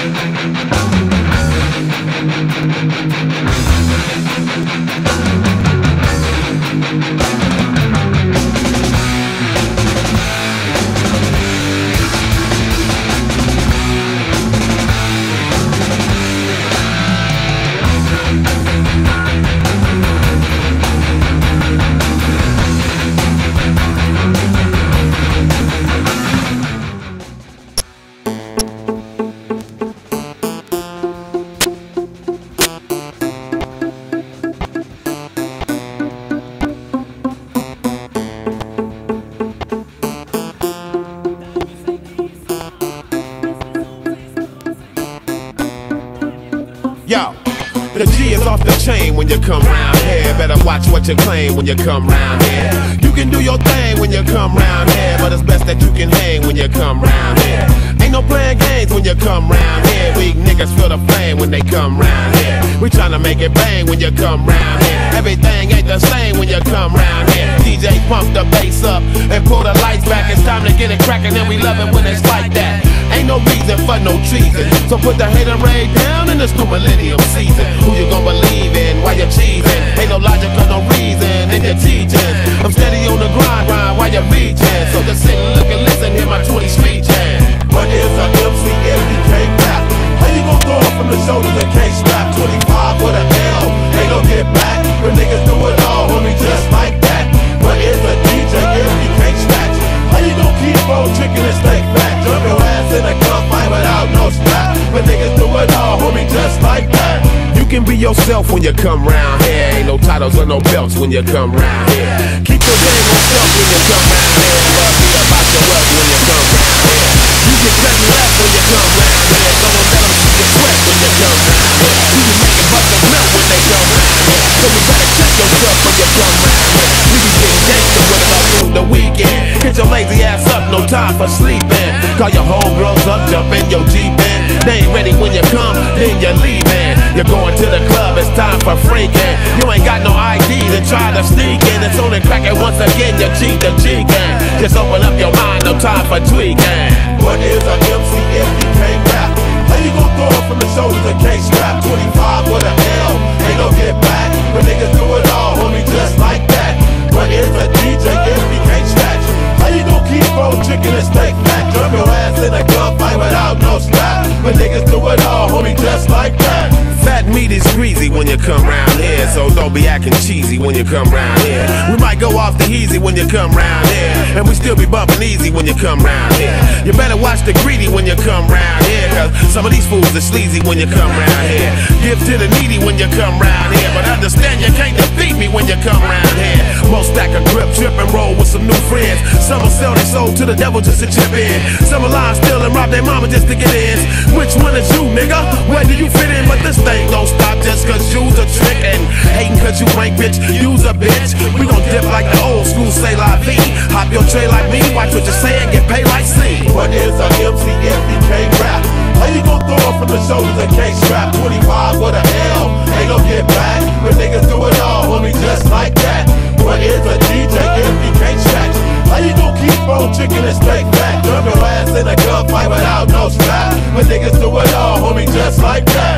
Yo, the G is off the chain when you come round here. Better watch what you claim when you come round here. You can do your thing when you come round here, but it's best that you can hang when you come round here. Ain't no playing games when you come round here. Weak niggas feel the flame when they come round here. We tryna make it bang when you come round here. Everything ain't the same when you come round here. DJ pump the bass up and pull the lights back. It's time to get it crackin' and we love it when it's like that. Ain't no reason for no treason, so put the haterade down in this new millennium season. Who you gon' believe in while you're cheesing? Ain't no logic or no reason in your teaching. I'm steady on the grind while you're reaching. So just sit and look and listen, hear my 20 speeching. What is a MC if you can't rap? How you gon' throw it from the shoulders and can't strap? 25 with a L, ain't no get back. When niggas do it all, homie, just like that. What is a DJ if you can't scratch? How you gon' keep on chicken and steak back? Jump your ass in a gunfight without no strap. When niggas do it all, homie, just like that. You can be yourself when you come round here. Ain't no titles or no belts when you come round here. Keep your game on self when you come round here. Love be about your wealth when you come round here. You can cut left when you come round here. Don't let them see your sweat when you come round here. You can make it bust a melt when they come round here. So you better check yourself when you come round here. We be getting gangster with it all through the weekend. Get your lazy ass up, no time for sleeping. Call your homegirls up, jump in your Jeep in. They ain't ready when you come, then you're leaving. You're going to the club, it's time for freaking. You ain't got no ID to try to sneak in. It's only cracking once again, you cheat the G gang. Just open up your mind, no time for tweaking. What is a MC if you can't rap? How you gon' throw it from the shoulders and can't strap? 25 with a L, ain't no get back. When niggas do it all, homie, just like that. What is a DJ if you can't scratch? How you gon' keep on chicken and steak back? Jump your ass in a gunfight without no strap. When niggas do it all, homie, just like that. Fat meat is greasy when you come round here, so don't be acting cheesy when you come round here. We might go off the easy when you come round here, and we still be bumping easy when you come round here. You better watch the greedy when you come round here, cause some of these fools are sleazy when you come round here. Give to the needy when you come round here, but understand you can't defeat me when you come round here. Most stack a grip, trip and roll with some new friends. Some will sell their soul to the devil just to chip in. Some will lie still and rob their mama just to get in. Which one is you, nigga? Where do you fit in? But this thing don't stop just cause you's a trick, and hating cause you ain't bitch, you's a bitch. We gon' dip like the old school say la vie. Hop your tray like me, watch what you say and get paid like C. What is a MC if you can't rap? How you gon' throw it from the shoulders and can't strap? 25 with a L, ain't no get back. When niggas do it all, homie, just like that. What is a DJ if you can't scratch? How you gon' keep on chicken and steak back? Jump your ass in a gunfight without no strap. When niggas do it all, homie, just like that.